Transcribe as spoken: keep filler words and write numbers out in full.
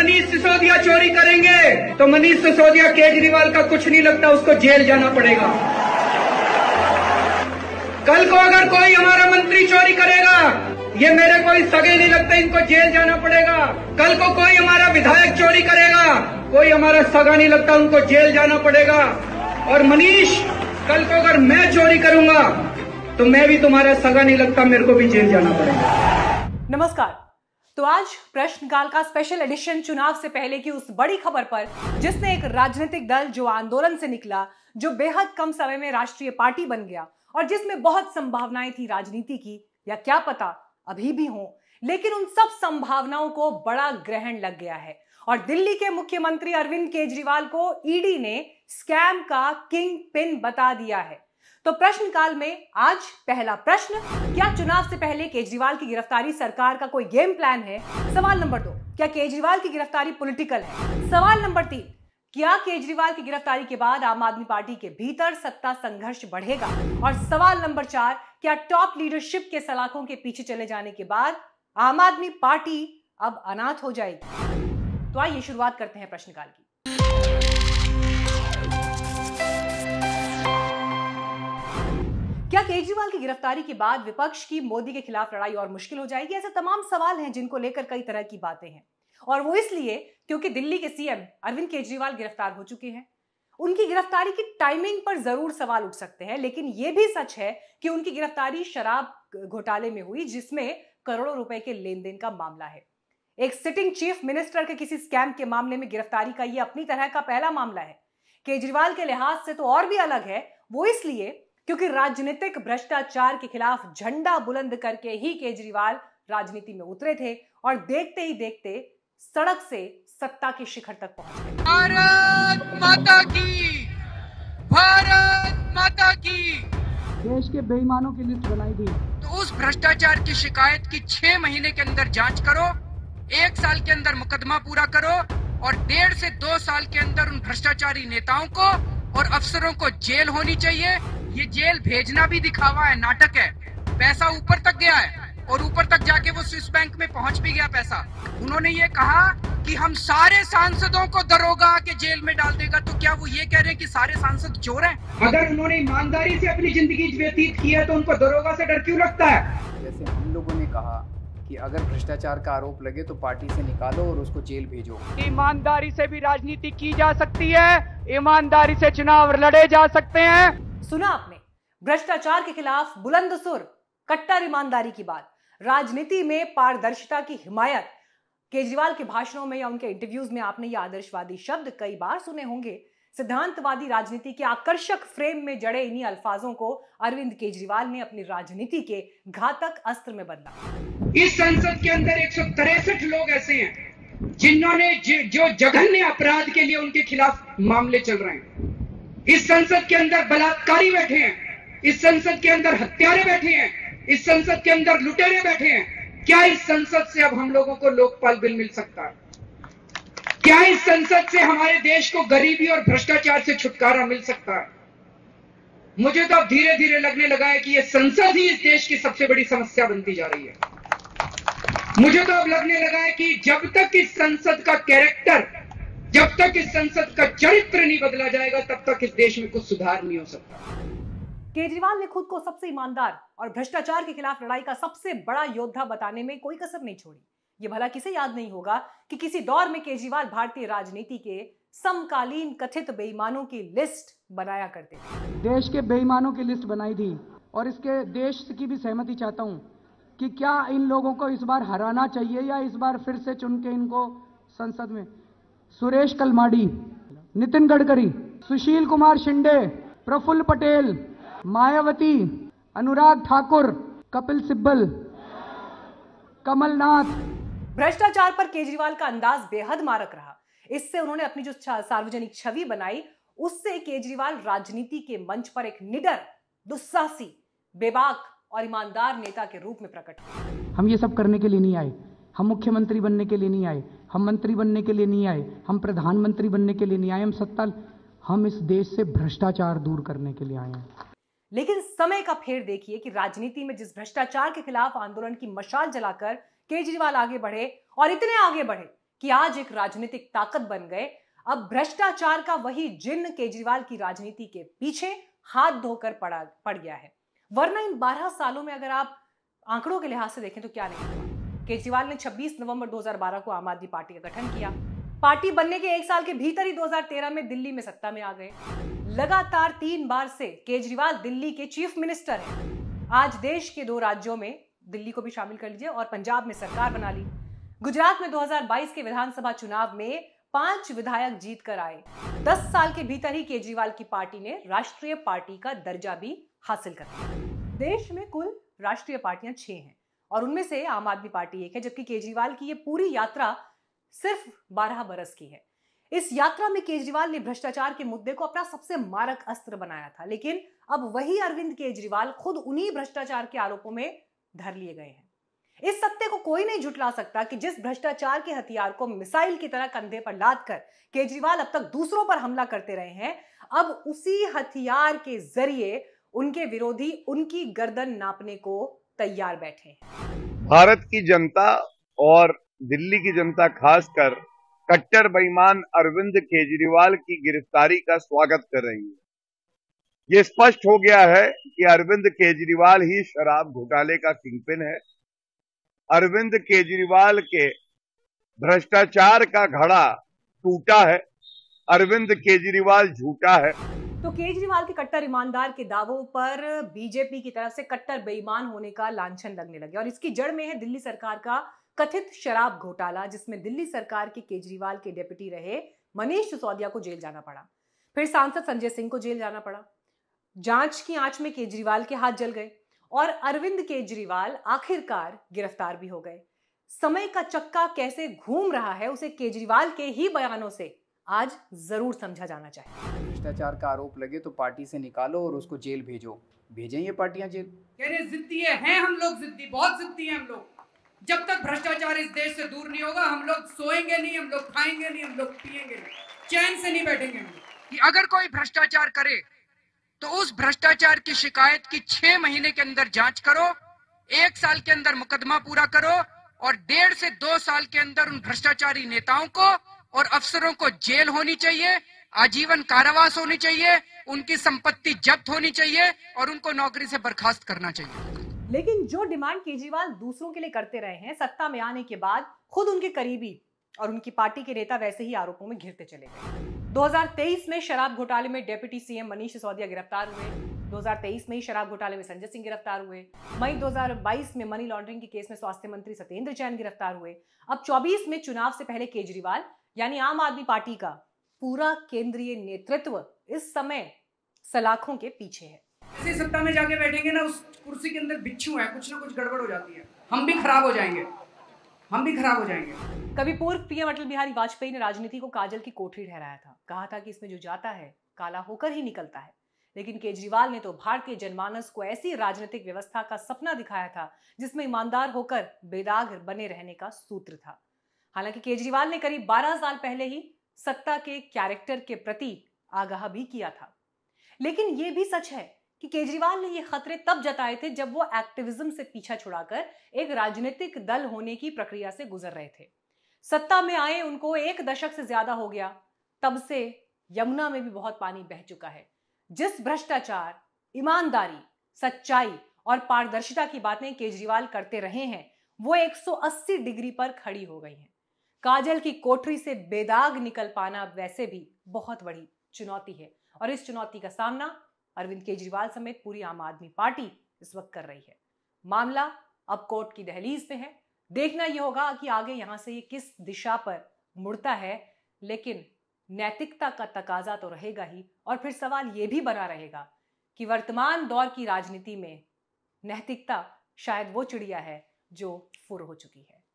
मनीष सिसोदिया चोरी करेंगे तो मनीष सिसोदिया केजरीवाल का कुछ नहीं लगता, उसको जेल जाना पड़ेगा। कल को अगर कोई हमारा मंत्री चोरी करेगा, ये मेरे कोई सगे नहीं लगते, इनको जेल जाना पड़ेगा। कल को कोई हमारा विधायक चोरी करेगा, कोई हमारा सगा नहीं लगता, उनको जेल जाना पड़ेगा। और मनीष, कल को अगर मैं चोरी करूंगा तो मैं भी तुम्हारा सगा नहीं लगता, मेरे को भी जेल जाना पड़ेगा। नमस्कार। तो आज प्रश्नकाल का स्पेशल एडिशन चुनाव से पहले की उस बड़ी खबर पर, जिसने एक राजनीतिक दल जो आंदोलन से निकला, जो बेहद कम समय में राष्ट्रीय पार्टी बन गया और जिसमें बहुत संभावनाएं थी राजनीति की, या क्या पता अभी भी हो, लेकिन उन सब संभावनाओं को बड़ा ग्रहण लग गया है और दिल्ली के मुख्यमंत्री अरविंद केजरीवाल को ईडी ने स्कैम का किंग पिन बता दिया है। तो प्रश्नकाल में आज पहला प्रश्न, क्या चुनाव से पहले केजरीवाल की गिरफ्तारी सरकार का कोई गेम प्लान है? सवाल नंबर दो, क्या केजरीवाल की गिरफ्तारी पॉलिटिकल है? सवाल नंबर तीन, क्या केजरीवाल की गिरफ्तारी के बाद आम आदमी पार्टी के भीतर सत्ता संघर्ष बढ़ेगा? और सवाल नंबर चार, क्या टॉप लीडरशिप के सलाखों के पीछे चले जाने के बाद आम आदमी पार्टी अब अनाथ हो जाएगी? तो आइए शुरुआत करते हैं प्रश्नकाल की। क्या केजरीवाल की गिरफ्तारी के बाद विपक्ष की मोदी के खिलाफ लड़ाई और मुश्किल हो जाएगी? ऐसे तमाम सवाल हैं जिनको लेकर कई तरह की बातें हैं, और वो इसलिए क्योंकि दिल्ली के सीएम अरविंद केजरीवाल गिरफ्तार हो चुके हैं। उनकी गिरफ्तारी की टाइमिंग पर जरूर सवाल उठ सकते हैं, लेकिन यह भी सच है कि उनकी गिरफ्तारी शराब घोटाले में हुई, जिसमें करोड़ों रुपए के लेन देन का मामला है। एक सिटिंग चीफ मिनिस्टर के किसी स्कैम के मामले में गिरफ्तारी का यह अपनी तरह का पहला मामला है। केजरीवाल के लिहाज से तो और भी अलग है, वो इसलिए क्योंकि राजनीतिक भ्रष्टाचार के खिलाफ झंडा बुलंद करके ही केजरीवाल राजनीति में उतरे थे और देखते ही देखते सड़क से सत्ता के शिखर तक पहुंच गए। भारत माता की, भारत माता की। देश के बेईमानों की लिस्ट बनाई थी। तो उस भ्रष्टाचार की शिकायत की छह महीने के अंदर जांच करो, एक साल के अंदर मुकदमा पूरा करो और डेढ़ से दो साल के अंदर उन भ्रष्टाचारी नेताओं को और अफसरों को जेल होनी चाहिए। ये जेल भेजना भी दिखावा है, नाटक है। पैसा ऊपर तक गया है और ऊपर तक जाके वो स्विस बैंक में पहुंच भी गया पैसा। उन्होंने ये कहा कि हम सारे सांसदों को दरोगा के जेल में डाल देगा, तो क्या वो ये कह रहे हैं कि सारे सांसद चोर हैं? अगर उन्होंने ईमानदारी से अपनी जिंदगी व्यतीत की है तो उनको दरोगा से डर क्यों लगता है? जैसे हम लोगों ने कहा कि अगर भ्रष्टाचार का आरोप लगे तो पार्टी से निकालो और उसको जेल भेजो। ईमानदारी से भी राजनीति की जा सकती है, ईमानदारी से चुनाव लड़े जा सकते हैं। सुना आपने, भ्रष्टाचार के खिलाफ बुलंद सुर, कट्टर ईमानदारी की बात, राजनीति में पारदर्शिता की हिमायत। केजरीवाल के भाषणों में या उनके इंटरव्यूज में आपने ये आदर्शवादी शब्द कई बार सुने होंगे। सिद्धांतवादी राजनीति के आकर्षक फ्रेम में जड़े इन्हीं अल्फाजों को अरविंद केजरीवाल ने अपनी राजनीति के घातक अस्त्र में बदला। इस संसद के अंदर एक सौ तिरसठ लोग ऐसे हैं जिन्होंने जो जघन्य अपराध के लिए उनके खिलाफ मामले चल रहे हैं। इस संसद के अंदर बलात्कारी बैठे हैं, इस संसद के अंदर हत्यारे बैठे हैं, इस संसद के अंदर लुटेरे बैठे हैं। क्या इस संसद से अब हम लोगों को लोकपाल बिल मिल सकता है? क्या इस संसद से हमारे देश को गरीबी और भ्रष्टाचार से छुटकारा मिल सकता है? मुझे तो अब धीरे धीरे लगने लगा है कि यह संसद ही इस देश की सबसे बड़ी समस्या बनती जा रही है। मुझे तो अब लगने लगा है कि जब तक इस संसद का कैरेक्टर, जब तक इस संसद का चरित्र नहीं बदला जाएगा, तब तक इस देश में कुछ सुधार नहीं हो सकता। केजरीवाल ने खुद को सबसे ईमानदार और भ्रष्टाचार के खिलाफ लड़ाई का सबसे बड़ा योद्धा बताने में कोई कसर नहीं छोड़ी। ये भला किसे याद नहीं होगा कि किसी दौर में केजरीवाल भारतीय राजनीति के समकालीन कथित बेईमानों की लिस्ट बनाया करते थे। देश के बेईमानों की लिस्ट बनाई थी और इसके देश की भी सहमति चाहता हूं कि क्या इन लोगों को इस बार हराना चाहिए या इस बार फिर से चुन के इनको संसद में। सुरेश कलमाडी, नितिन गडकरी, सुशील कुमार शिंदे, प्रफुल्ल पटेल, मायावती, अनुराग ठाकुर, कपिल सिब्बल, कमलनाथ। भ्रष्टाचार पर केजरीवाल का अंदाज बेहद मारक रहा। इससे उन्होंने अपनी जो सार्वजनिक छवि बनाई, उससे केजरीवाल राजनीति के मंच पर एक निडर, दुस्साहसी, बेबाक और ईमानदार नेता के रूप में प्रकट हुए। हम ये सब करने के लिए नहीं आए, हम मुख्यमंत्री बनने के लिए नहीं आए, हम मंत्री बनने के लिए नहीं आए, हम प्रधानमंत्री बनने के लिए नहीं आए, हम सत्ता, हम इस देश से भ्रष्टाचार दूर करने के लिए आए हैं। लेकिन समय का फेर देखिए कि राजनीति में जिस भ्रष्टाचार के खिलाफ आंदोलन की मशाल जलाकर केजरीवाल आगे बढ़े और इतने आगे बढ़े कि आज एक राजनीतिक ताकत बन गए। अब भ्रष्टाचार का वही जिन्न केजरीवाल की राजनीति के पीछे हाथ धोकर पड़ा पड़ गया है। वरना इन बारह सालों में अगर आप आंकड़ों के लिहाज से देखें तो क्या नहीं हुआ। केजरीवाल ने छब्बीस नवंबर दो हज़ार बारह को आम आदमी पार्टी का गठन किया। पार्टी बनने के एक साल के भीतर ही दो हज़ार तेरह में दिल्ली में सत्ता में आ गए। लगातार तीन बार से केजरीवाल दिल्ली के चीफ मिनिस्टर हैं। आज देश के दो राज्यों में, दिल्ली को भी शामिल कर लीजिए, और पंजाब में सरकार बना ली। गुजरात में दो हज़ार बाईस के विधानसभा चुनाव में पांच विधायक जीत कर आए। दस साल के भीतर ही केजरीवाल की पार्टी ने राष्ट्रीय पार्टी का दर्जा भी हासिल कर लिया। देश में कुल राष्ट्रीय पार्टियां छह हैं और उनमें से आम आदमी पार्टी एक है, जबकि केजरीवाल की ये पूरी यात्रा सिर्फ बारह बरस की है। इस यात्रा में केजरीवाल ने भ्रष्टाचार के मुद्दे को अपना सबसे मारक अस्त्र बनाया था, लेकिन अब वही अरविंद केजरीवाल खुद उन्हीं भ्रष्टाचार के आरोपों में धर लिए गए हैं। इस सत्य को कोई नहीं झुठला सकता कि जिस भ्रष्टाचार के हथियार को मिसाइल की तरह कंधे पर लादकर केजरीवाल अब तक दूसरों पर हमला करते रहे हैं, अब उसी हथियार के जरिए उनके विरोधी उनकी गर्दन नापने को तैयार बैठे हैं। भारत की जनता और दिल्ली की जनता खासकर कट्टर बेईमान अरविंद केजरीवाल की गिरफ्तारी का स्वागत कर रही है। ये स्पष्ट हो गया है कि अरविंद केजरीवाल ही शराब घोटाले का किंगपिन है। अरविंद केजरीवाल के भ्रष्टाचार का घड़ा टूटा है। अरविंद केजरीवाल झूठा है। तो केजरीवाल के कट्टर ईमानदार के दावों पर बीजेपी की तरफ से कट्टर बेईमान होने का लांछन लगने लगे और इसकी जड़ में है दिल्ली सरकार का कथित शराब घोटाला, जिसमें दिल्ली सरकार के केजरीवाल के डेप्यूटी रहे मनीष सिसोदिया को जेल जाना पड़ा। फिर सांसद संजय सिंह को जेल जाना पड़ा। जांच की आंच में केजरीवाल के हाथ जल गए और अरविंद केजरीवाल आखिरकार गिरफ्तार भी हो गए। समय का चक्का कैसे घूम रहा है उसे केजरीवाल के ही बयानों से आज जरूर समझा जाना चाहिए। भ्रष्टाचार का आरोप लगे तो पार्टी से निकालो और उसको जेल भेजो। भेजें ये पार्टियां जेल। कह रहे जिद्दी हैं हम लोग, जिद्दी बहुत जिद्दी हैं हम लोग। जब तक भ्रष्टाचार इस देश से दूर नहीं होगा हम लोग सोएंगे नहीं, हम लोग खाएंगे नहीं, हम लोग पिएंगे नहीं, चैन से नहीं बैठेंगे हम लोग। कि अगर कोई भ्रष्टाचार करे तो उस भ्रष्टाचार की शिकायत की छह महीने के अंदर जांच करो, एक साल के अंदर मुकदमा पूरा करो और डेढ़ से दो साल के अंदर उन भ्रष्टाचारी नेताओं को और अफसरों को जेल होनी चाहिए, आजीवन कारावास होनी चाहिए, उनकी संपत्ति जब्त होनी चाहिए और उनको नौकरी से बर्खास्त करना चाहिए। लेकिन जो डिमांड केजरीवाल दूसरों के लिए करते रहे हैं, सत्ता में आने के बाद खुद उनके करीबी और उनकी पार्टी के नेता वैसे ही आरोपों में घिरते चले गए। दो हज़ार तेईस में शराब घोटाले में डिप्टी सीएम मनीष सिसोदिया गिरफ्तार हुए। दो हज़ार तेईस में ही शराब घोटाले में संजय सिंह गिरफ्तार हुए। मई दो हज़ार बाईस में मनी लॉन्ड्रिंग के केस में स्वास्थ्य मंत्री सत्येंद्र जैन गिरफ्तार हुए। अब चौबीस में चुनाव से पहले केजरीवाल यानी आम आदमी पार्टी का पूरा केंद्रीय नेतृत्व इस समय सलाखों के पीछे है। ऐसे सत्ता में जाके बैठेंगे ना, उस कुर्सी के अंदर बिच्छू है, कुछ ना कुछ गड़बड़ हो जाती है, हम भी खराब हो जाएंगे, हम भी खराब हो जाएंगे। कभी पूर्व पीएम अटल बिहारी वाजपेयी ने राजनीति को काजल की कोठरी ठहराया था। कहा था कि इसमें जो जाता है काला होकर ही निकलता है। लेकिन केजरीवाल ने तो भारतीय जनमानस को ऐसी राजनीतिक व्यवस्था का सपना दिखाया था जिसमें ईमानदार होकर बेदाग बने रहने का सूत्र था। हालांकि केजरीवाल ने करीब बारह साल पहले ही सत्ता के कैरेक्टर के प्रति आगाह भी किया था। लेकिन यह भी सच है कि केजरीवाल ने ये खतरे तब जताए थे जब वो एक्टिविज्म से पीछा छुड़ाकर एक राजनीतिक दल होने की प्रक्रिया से गुजर रहे थे। सत्ता में आए उनको एक दशक से ज्यादा हो गया, तब से यमुना में भी बहुत पानी बह चुका है। जिस भ्रष्टाचार, ईमानदारी, सच्चाई और पारदर्शिता की बातें केजरीवाल करते रहे हैं वो एक सौ अस्सी डिग्री पर खड़ी हो गई हैं। काजल की कोठरी से बेदाग निकल पाना वैसे भी बहुत बड़ी चुनौती है और इस चुनौती का सामना अरविंद केजरीवाल समेत पूरी आम आदमी पार्टी इस वक्त कर रही है। मामला अब कोर्ट की दहलीज पे है। देखना यह होगा कि आगे यहां से ये किस दिशा पर मुड़ता है, लेकिन नैतिकता का तकाजा तो रहेगा ही। और फिर सवाल यह भी बना रहेगा कि वर्तमान दौर की राजनीति में नैतिकता शायद वो चिड़िया है जो फुर हो चुकी है।